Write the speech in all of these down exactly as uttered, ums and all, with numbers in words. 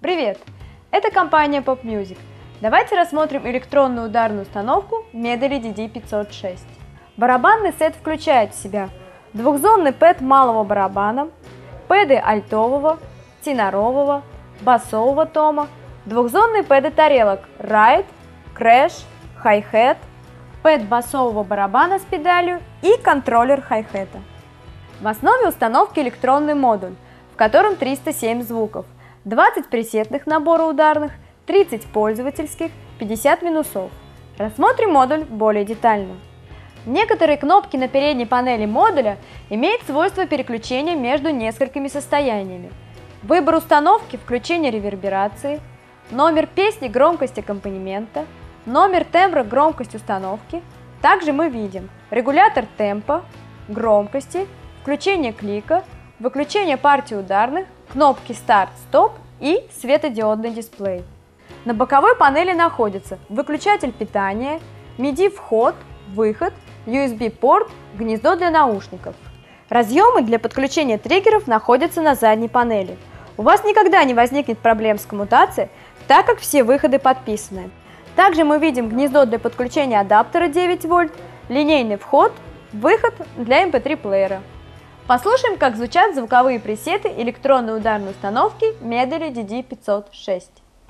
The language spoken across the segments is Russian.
Привет! Это компания Pop Music. Давайте рассмотрим электронную ударную установку Medley ди ди пятьсот шесть. Барабанный сет включает в себя двухзонный пэд малого барабана, пэды альтового, тенорового, басового тома, двухзонные пэды тарелок Ride, Crash, Hi-Hat, пэд басового барабана с педалью и контроллер хай-хета. В основе установки электронный модуль, в котором триста семь звуков, двадцать пресетных набора ударных, тридцать пользовательских, пятьдесят минусов. Рассмотрим модуль более детально. Некоторые кнопки на передней панели модуля имеют свойство переключения между несколькими состояниями. Выбор установки, включение реверберации, номер песни, громкость аккомпанемента, номер тембра, громкость установки. Также мы видим регулятор темпа, громкости, включение клика, выключение партии ударных, кнопки старт-стоп и светодиодный дисплей. На боковой панели находится выключатель питания, миди-вход, выход, ю эс би-порт, гнездо для наушников. Разъемы для подключения триггеров находятся на задней панели. У вас никогда не возникнет проблем с коммутацией, так как все выходы подписаны. Также мы видим гнездо для подключения адаптера девять вольт, линейный вход, выход для эм пэ три плеера. Послушаем, как звучат звуковые пресеты электронной ударной установки Medley ди ди пятьсот шесть.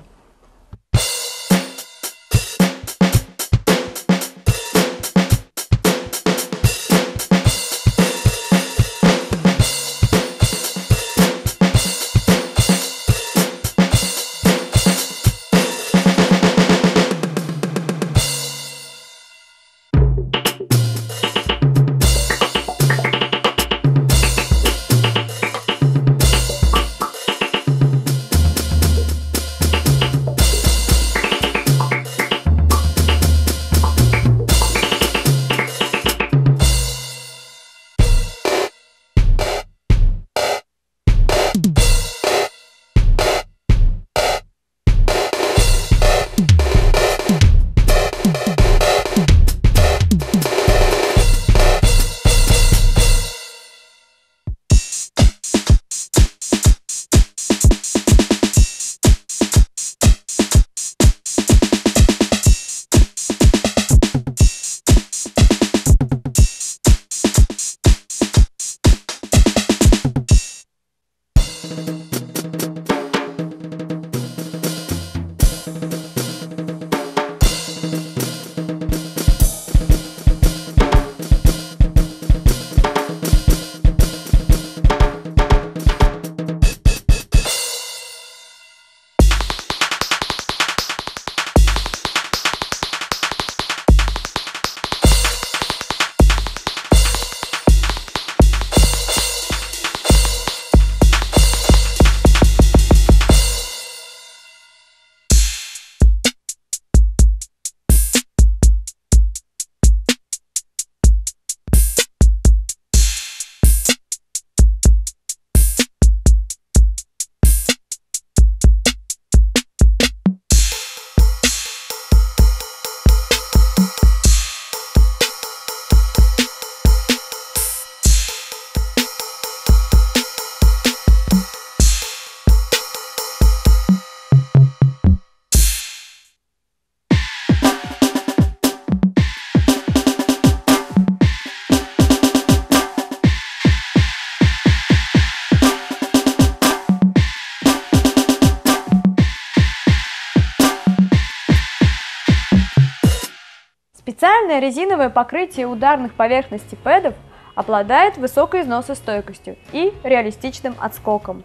Специальное резиновое покрытие ударных поверхностей пэдов обладает высокой износостойкостью и реалистичным отскоком.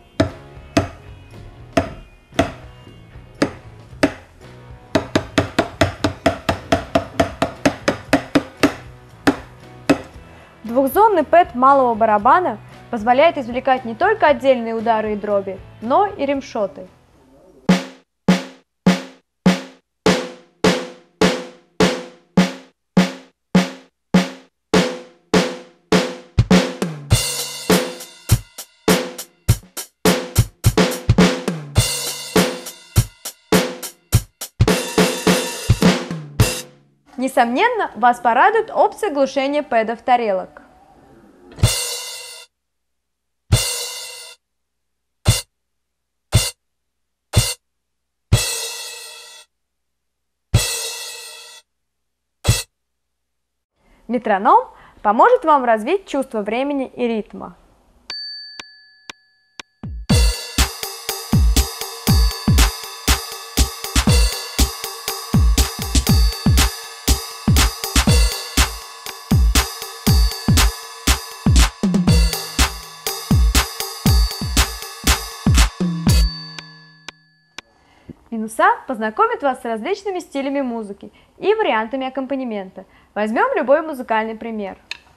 Двухзонный пэд малого барабана позволяет извлекать не только отдельные удары и дроби, но и римшоты. Несомненно, вас порадует опция глушения пэдов тарелок. Метроном поможет вам развить чувство времени и ритма. Минуса познакомит вас с различными стилями музыки и вариантами аккомпанемента. Возьмем любой музыкальный пример.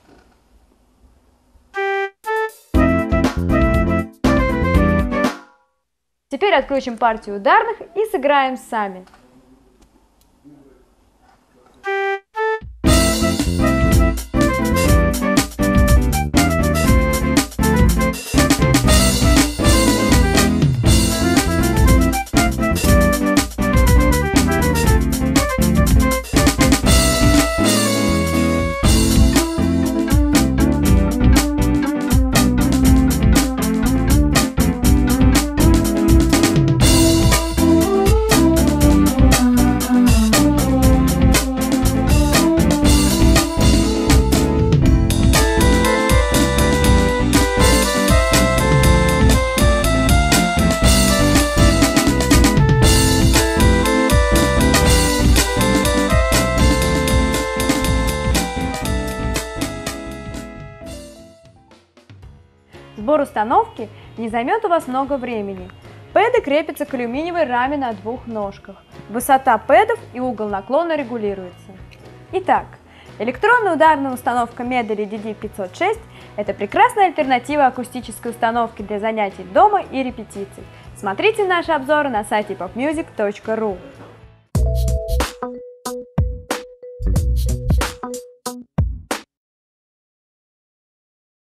Теперь отключим партию ударных и сыграем сами. Сбор установки не займет у вас много времени. Пэды крепятся к алюминиевой раме на двух ножках. Высота пэдов и угол наклона регулируются. Итак, электронная ударная установка Медлey ди ди пятьсот шесть – это прекрасная альтернатива акустической установке для занятий дома и репетиций. Смотрите наши обзоры на сайте поп мьюзик точка ру.